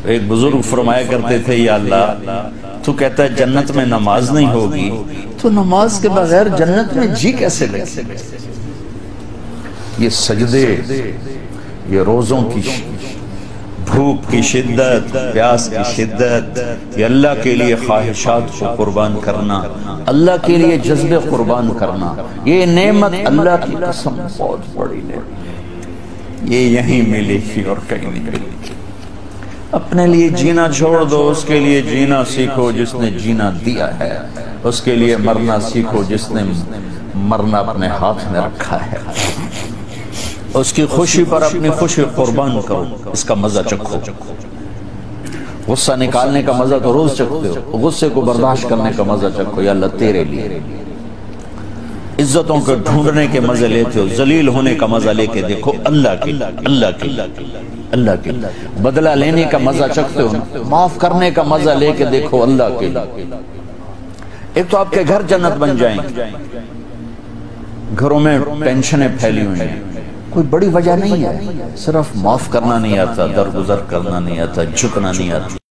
ایک بزرگ فرمایا کرتے تھے یا اللہ تو کہتا ہے جنت میں نماز نہیں ہوگی تو نماز کے بغیر جنت میں جی کیسے لگے؟ یہ سجدے، یہ روزوں کی بھوک کی شدت، پیاس کی شدت، یہ اللہ کے لیے خواہشات کو قربان کرنا، اللہ کے لیے جذبے قربان کرنا، یہ نعمت اللہ کی قسم بہت بڑی نعمت، یہ یہیں ملی تھی اور کہیں نہیں ملی۔ اپنے لیے جینا چھوڑ دو، اس کے لیے جینا سیکھو جس نے جینا دیا ہے، اس کے لیے مرنا سیکھو جس نے مرنا اپنے ہاتھ میں رکھا ہے۔ اس کی خوشی پر اپنی خوشی قربان کرو، اس کا مزہ چکھو۔ غصہ نکالنے کا مزہ تو روز چکھتے ہو، غصے کو برداشت کرنے کا مزہ چکھو، یا اللہ تیرے لیے۔ عزتوں کو ڈھونڈنے کے مزے لیتے ہو، ذلیل ہونے کا مزہ لے کے دیکھو اللہ کی، اللہ کی، اللہ کی۔ بدلہ لینے کا مزہ چکھتے ہو، معاف کرنے کا مزہ لے کے دیکھو اللہ کے۔ ایک تو آپ کے گھر جنت بن جائیں، گھروں میں ٹینشنیں پھیلی ہوئی ہیں، کوئی بڑی وجہ نہیں ہے، صرف معاف کرنا نہیں آتا، درگزر کرنا نہیں آتا، جھکنا نہیں آتا۔